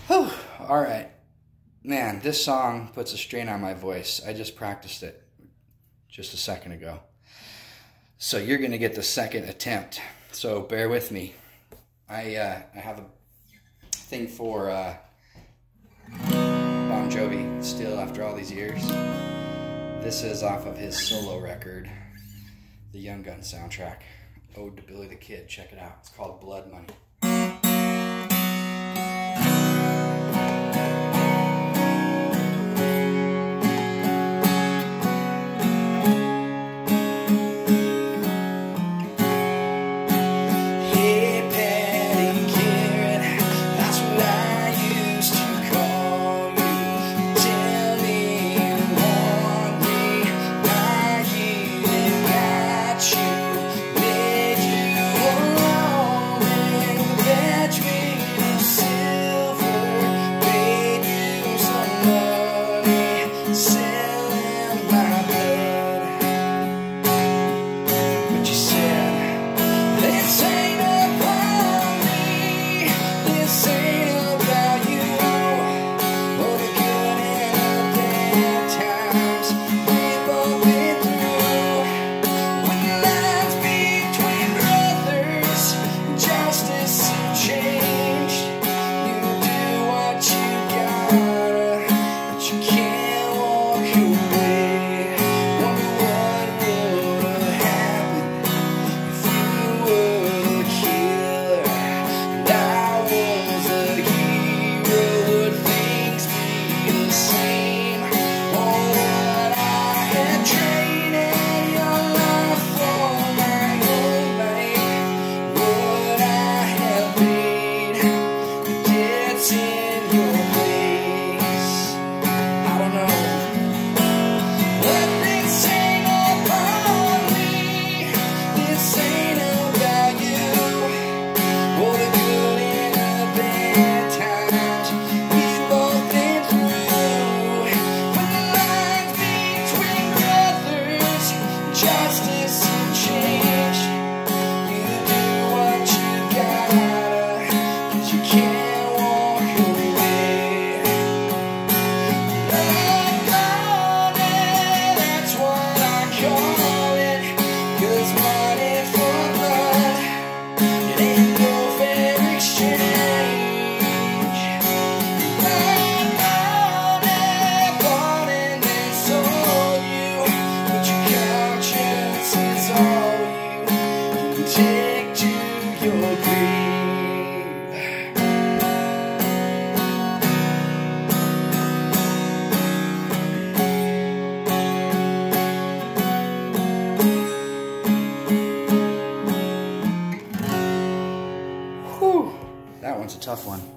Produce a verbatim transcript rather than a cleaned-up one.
Whew. All right. Man, this song puts a strain on my voice. I just practiced it just a second ago. So you're going to get the second attempt. So bear with me. I uh, I have a thing for uh, Bon Jovi still after all these years. This is off of his solo record, the Young Guns soundtrack. Ode to Billy the Kid. Check it out. It's called Blood Money. That one's a tough one.